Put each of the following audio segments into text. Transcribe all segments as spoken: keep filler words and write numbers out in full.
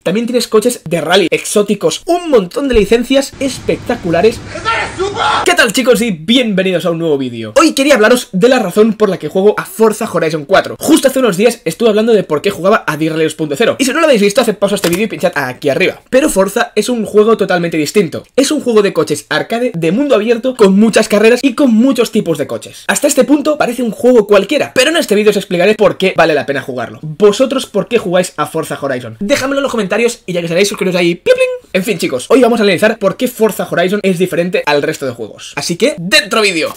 También tienes coches de rally exóticos, un montón de licencias espectaculares. ¿Qué tal, chicos? Y bienvenidos a un nuevo vídeo. Hoy quería hablaros de la razón por la que juego a Forza Horizon cuatro. Justo hace unos días estuve hablando de por qué jugaba a Dirt Rally dos punto cero. Y si no lo habéis visto, haced pausa a este vídeo y pinchad aquí arriba. Pero Forza es un juego totalmente distinto. Es un juego de coches arcade, de mundo abierto, con muchas carreras y con muchos tipos de coches. Hasta este punto parece un juego cualquiera, pero en este vídeo os explicaré por qué vale la pena jugarlo. Vosotros, ¿por qué jugáis a Forza Horizon? Déjamelo en los comentarios y ya que seréis, suscribiros ahí. ¡Pling, pling! En fin, chicos, hoy vamos a analizar por qué Forza Horizon es diferente al resto de juegos. Así que, ¡dentro vídeo!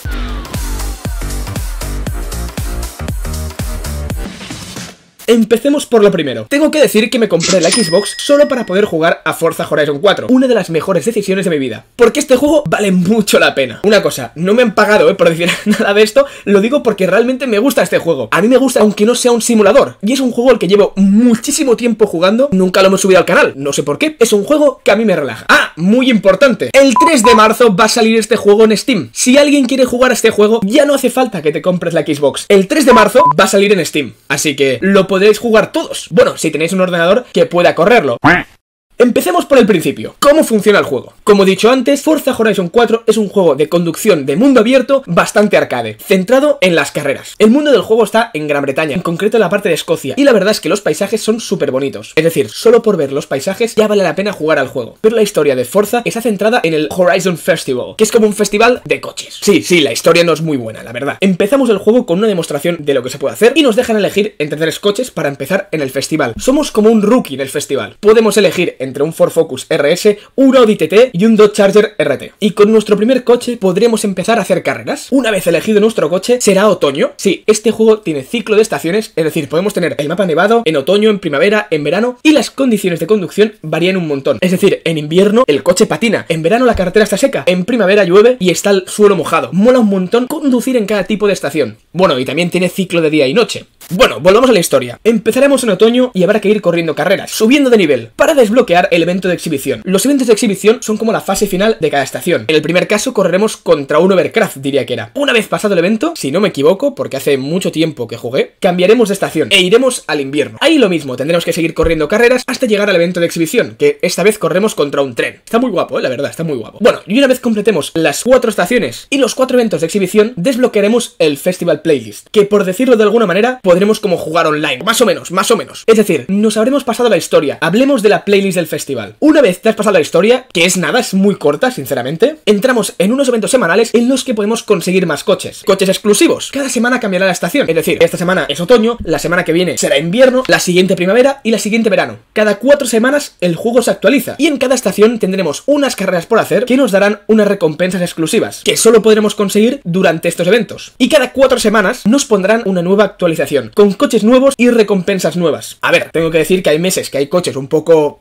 Empecemos por lo primero. Tengo que decir que me compré la Xbox solo para poder jugar a Forza Horizon cuatro. Una de las mejores decisiones de mi vida. Porque este juego vale mucho la pena. Una cosa, no me han pagado, eh, por decir nada de esto. Lo digo porque realmente me gusta este juego. A mí me gusta aunque no sea un simulador. Y es un juego al que llevo muchísimo tiempo jugando. Nunca lo hemos subido al canal. No sé por qué. Es un juego que a mí me relaja. Ah, muy importante. El tres de marzo va a salir este juego en Steam. Si alguien quiere jugar a este juego, ya no hace falta que te compres la Xbox. El tres de marzo va a salir en Steam. Así que lo podéis podéis jugar todos. Bueno, si tenéis un ordenador que pueda correrlo. Empecemos por el principio. ¿Cómo funciona el juego? Como he dicho antes, Forza Horizon cuatro es un juego de conducción de mundo abierto bastante arcade, centrado en las carreras. El mundo del juego está en Gran Bretaña, en concreto en la parte de Escocia, y la verdad es que los paisajes son súper bonitos. Es decir, solo por ver los paisajes ya vale la pena jugar al juego. Pero la historia de Forza está centrada en el Horizon Festival, que es como un festival de coches. Sí, sí, la historia no es muy buena, la verdad. Empezamos el juego con una demostración de lo que se puede hacer y nos dejan elegir entre tres coches para empezar en el festival. Somos como un rookie del festival. Podemos elegir entre entre un Ford Focus R S, un Audi T T y un Dodge Charger R T. Y con nuestro primer coche podremos empezar a hacer carreras. Una vez elegido nuestro coche, será otoño. Sí, este juego tiene ciclo de estaciones, es decir, podemos tener el mapa nevado en otoño, en primavera, en verano, y las condiciones de conducción varían un montón. Es decir, en invierno el coche patina, en verano la carretera está seca, en primavera llueve y está el suelo mojado. Mola un montón conducir en cada tipo de estación. Bueno, y también tiene ciclo de día y noche. Bueno, volvamos a la historia. Empezaremos en otoño y habrá que ir corriendo carreras, subiendo de nivel, para desbloquear el evento de exhibición. Los eventos de exhibición son como la fase final de cada estación. En el primer caso correremos contra un Overcraft, diría que era. Una vez pasado el evento, si no me equivoco, porque hace mucho tiempo que jugué, cambiaremos de estación e iremos al invierno. Ahí lo mismo, tendremos que seguir corriendo carreras hasta llegar al evento de exhibición, que esta vez corremos contra un tren. Está muy guapo, eh, la verdad, está muy guapo. Bueno, y una vez completemos las cuatro estaciones y los cuatro eventos de exhibición, desbloquearemos el Festival Playlist, que por decirlo de alguna manera, podremos como jugar online, más o menos, más o menos. Es decir, nos habremos pasado la historia. Hablemos de la playlist del festival. Una vez te has pasado la historia, que es nada, es muy corta, sinceramente, entramos en unos eventos semanales en los que podemos conseguir más coches. Coches exclusivos. Cada semana cambiará la estación. Es decir, esta semana es otoño, la semana que viene será invierno, la siguiente primavera y la siguiente verano. Cada cuatro semanas el juego se actualiza y en cada estación tendremos unas carreras por hacer que nos darán unas recompensas exclusivas, que solo podremos conseguir durante estos eventos. Y cada cuatro semanas nos pondrán una nueva actualización, con coches nuevos y recompensas nuevas. A ver, tengo que decir que hay meses que hay coches un poco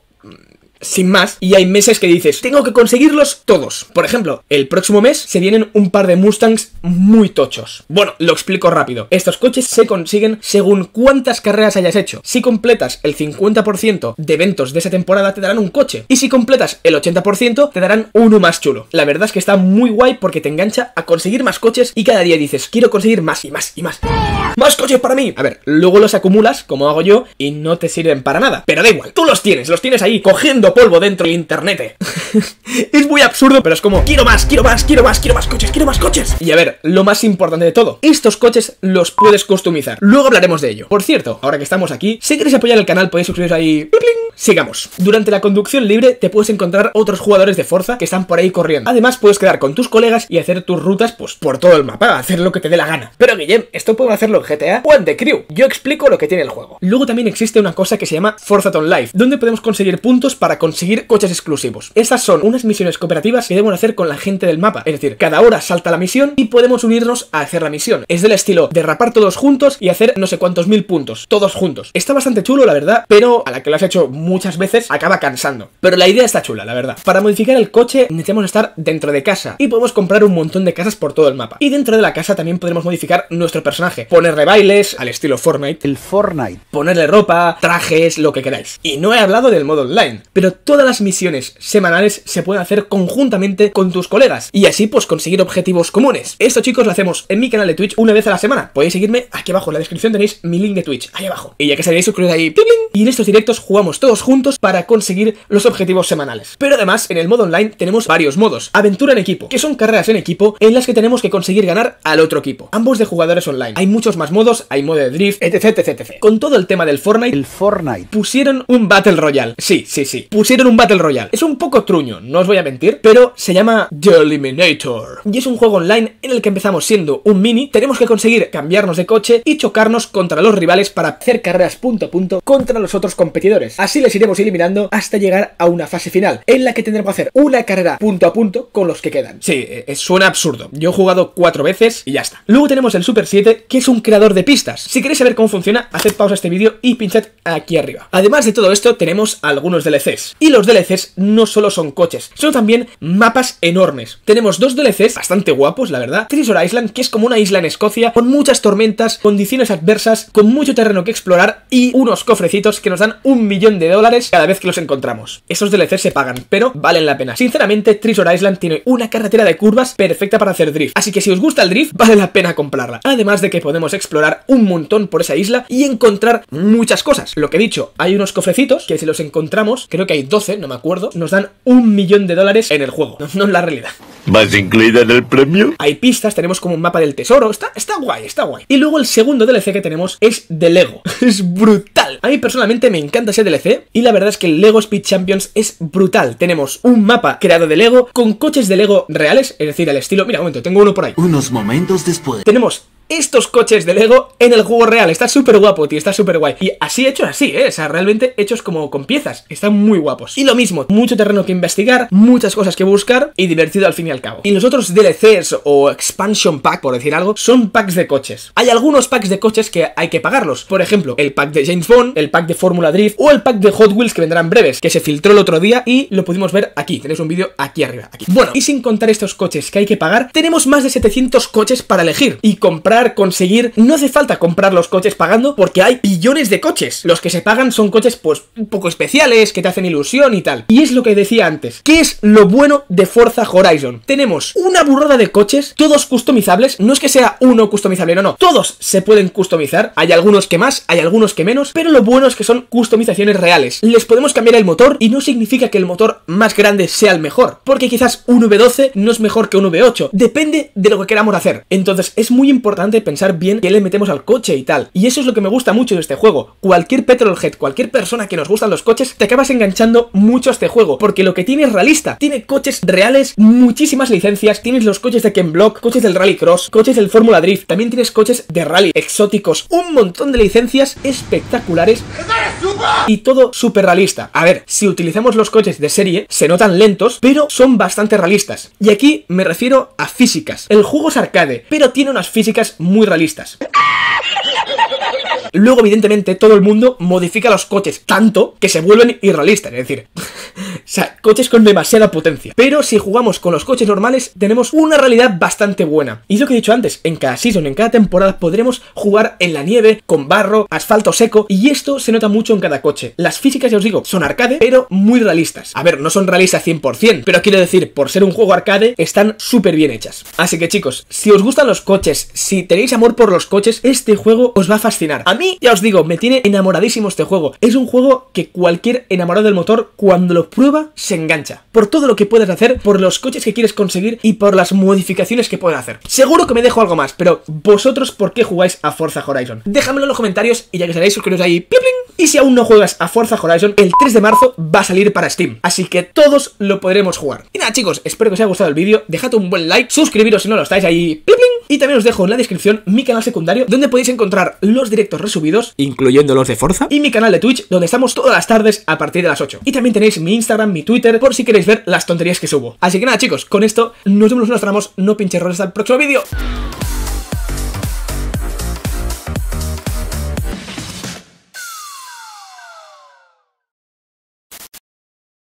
sin más, y hay meses que dices, tengo que conseguirlos todos. Por ejemplo, el próximo mes se vienen un par de Mustangs muy tochos. Bueno, lo explico rápido. Estos coches se consiguen según cuántas carreras hayas hecho. Si completas el cincuenta por ciento de eventos de esa temporada, te darán un coche. Y si completas el ochenta por ciento, te darán uno más chulo. La verdad es que está muy guay porque te engancha a conseguir más coches y cada día dices, quiero conseguir más y más y más. ¡Más coches para mí! A ver, luego los acumulas, como hago yo, y no te sirven para nada. Pero da igual, tú los tienes, los tienes ahí, cogiendo polvo dentro del internet. Es muy absurdo, pero es como, quiero más, quiero más, quiero más, quiero más coches, quiero más coches. Y a ver, lo más importante de todo, estos coches los puedes customizar. Luego hablaremos de ello. Por cierto, ahora que estamos aquí, si queréis apoyar el canal podéis suscribiros ahí. ¡Pling, pling! Sigamos. Durante la conducción libre te puedes encontrar otros jugadores de Forza que están por ahí corriendo. Además puedes quedar con tus colegas y hacer tus rutas pues por todo el mapa, hacer lo que te dé la gana. Pero Guillem, esto pueden hacerlo en G T A o en The Crew. Yo explico lo que tiene el juego. Luego también existe una cosa que se llama Forzathon Live, donde podemos conseguir puntos para conseguir coches exclusivos. Estas son unas misiones cooperativas que debemos hacer con la gente del mapa. Es decir, cada hora salta la misión y podemos unirnos a hacer la misión. Es del estilo derrapar todos juntos y hacer no sé cuántos mil puntos, todos juntos. Está bastante chulo, la verdad, pero a la que lo has hecho muchas veces acaba cansando. Pero la idea está chula, la verdad. Para modificar el coche necesitamos estar dentro de casa y podemos comprar un montón de casas por todo el mapa. Y dentro de la casa también podremos modificar nuestro personaje, ponerle bailes al estilo Fortnite, el Fortnite, ponerle ropa, trajes, lo que queráis. Y no he hablado del modo online, pero todas las misiones semanales se pueden hacer conjuntamente con tus colegas y así pues conseguir objetivos comunes. Esto, chicos, lo hacemos en mi canal de Twitch una vez a la semana. Podéis seguirme aquí abajo en la descripción, tenéis mi link de Twitch, ahí abajo. Y ya que sabéis, suscribiros ahí, ¡pling! Y en estos directos jugamos todos todos juntos para conseguir los objetivos semanales. Pero además, en el modo online tenemos varios modos. Aventura en equipo, que son carreras en equipo en las que tenemos que conseguir ganar al otro equipo, ambos de jugadores online. Hay muchos más modos, hay modo de drift, etc, etc, etcétera. Con todo el tema del Fortnite, el Fortnite pusieron un Battle Royale. Sí, sí, sí, pusieron un Battle Royale. Es un poco truño, no os voy a mentir, pero se llama The Eliminator. Y es un juego online en el que empezamos siendo un mini, tenemos que conseguir cambiarnos de coche y chocarnos contra los rivales para hacer carreras punto a punto contra los otros competidores. Así les iremos eliminando hasta llegar a una fase final, en la que tendremos que hacer una carrera punto a punto con los que quedan. Sí, eh, suena absurdo. Yo he jugado cuatro veces y ya está. Luego tenemos el Super siete, que es un creador de pistas. Si queréis saber cómo funciona, haced pausa a este vídeo y pinchad aquí arriba. Además de todo esto, tenemos algunos D L Cs. Y los D L Cs no solo son coches, sino también mapas enormes. Tenemos dos D L Cs bastante guapos, la verdad. Treasure Island, que es como una isla en Escocia, con muchas tormentas, condiciones adversas, con mucho terreno que explorar y unos cofrecitos que nos dan un millón de dólares cada vez que los encontramos. Esos D L Cs se pagan, pero valen la pena. Sinceramente, Treasure Island tiene una carretera de curvas perfecta para hacer drift, así que si os gusta el drift, vale la pena comprarla. Además de que podemos explorar un montón por esa isla y encontrar muchas cosas. Lo que he dicho, hay unos cofrecitos que si los encontramos, creo que hay doce, no me acuerdo, nos dan un millón de dólares en el juego, no, no en la realidad. ¿Más incluida en el premio? Hay pistas, tenemos como un mapa del tesoro, está, está guay, está guay. Y luego el segundo D L C que tenemos es de Lego. Es brutal. A mí personalmente me encanta ese D L C y la verdad es que el Lego Speed Champions es brutal. Tenemos un mapa creado de Lego con coches de Lego reales, es decir, al estilo... Mira, un momento, tengo uno por ahí. Unos momentos después. Tenemos estos coches de Lego en el juego real. Está súper guapo, tío, está súper guay. Y así hechos así, ¿eh? O sea, realmente hechos como con piezas. Están muy guapos. Y lo mismo, mucho terreno que investigar, muchas cosas que buscar y divertido al fin y al cabo. Y los otros D L Cs o Expansion Pack, por decir algo, son packs de coches. Hay algunos packs de coches que hay que pagarlos. Por ejemplo, el pack de James Bond, el pack de Fórmula Drift o el pack de Hot Wheels que vendrán breves, que se filtró el otro día y lo pudimos ver aquí. Tenéis un vídeo aquí arriba, aquí. Bueno, y sin contar estos coches que hay que pagar, tenemos más de setecientos coches para elegir y comprar, conseguir. No hace falta comprar los coches pagando porque hay billones de coches. Los que se pagan son coches pues un poco especiales, que te hacen ilusión y tal. Y es lo que decía antes. ¿Qué es lo bueno de Forza Horizon? Tenemos una burrada de coches, todos customizables. No es que sea uno customizable, no, no. Todos se pueden customizar. Hay algunos que más, hay algunos que menos, pero lo bueno es que son customizaciones reales. Les podemos cambiar el motor y no significa que el motor más grande sea el mejor, porque quizás un V doce no es mejor que un V ocho. Depende de lo que queramos hacer. Entonces es muy importante pensar bien qué le metemos al coche y tal. Y eso es lo que me gusta mucho de este juego. Cualquier petrolhead, cualquier persona que nos gustan los coches, te acabas enganchando mucho a este juego, porque lo que tiene es realista. Tiene coches reales, muchísimas licencias. Tienes los coches de Ken Block, coches del Rallycross, coches del Fórmula Drift. También tienes coches de rally exóticos. Un montón de licencias espectaculares y todo súper realista. A ver, si utilizamos los coches de serie, se notan lentos, pero son bastante realistas. Y aquí me refiero a físicas. El juego es arcade, pero tiene unas físicas muy realistas. Luego, evidentemente, todo el mundo modifica los coches tanto que se vuelven irrealistas. Es decir, o sea, coches con demasiada potencia. Pero si jugamos con los coches normales, tenemos una realidad bastante buena. Y es lo que he dicho antes, en cada season, en cada temporada, podremos jugar en la nieve, con barro, asfalto seco. Y esto se nota mucho en cada coche. Las físicas, ya os digo, son arcade, pero muy realistas. A ver, no son realistas cien por cien, pero quiero decir, por ser un juego arcade, están súper bien hechas. Así que, chicos, si os gustan los coches, si tenéis amor por los coches, este juego os va a fascinar. A mí, ya os digo, me tiene enamoradísimo este juego. Es un juego que cualquier enamorado del motor, cuando lo prueba, se engancha. Por todo lo que puedes hacer, por los coches que quieres conseguir y por las modificaciones que puedes hacer. Seguro que me dejo algo más, pero vosotros, ¿por qué jugáis a Forza Horizon? Déjamelo en los comentarios y ya que sabéis, suscribiros ahí, ¡pling, pling! Y si aún no juegas a Forza Horizon, el tres de marzo va a salir para Steam. Así que todos lo podremos jugar. Y nada, chicos, espero que os haya gustado el vídeo. Dejad un buen like, suscribiros si no lo estáis ahí, ¡pling, pling! Y también os dejo en la descripción mi canal secundario, donde podéis encontrar los directos resubidos, incluyendo los de Forza, y mi canal de Twitch, donde estamos todas las tardes a partir de las ocho. Y también tenéis mi Instagram, mi Twitter, por si queréis ver las tonterías que subo. Así que nada, chicos, con esto nos vemos, nos tramos, no pinche errores, hasta el próximo vídeo.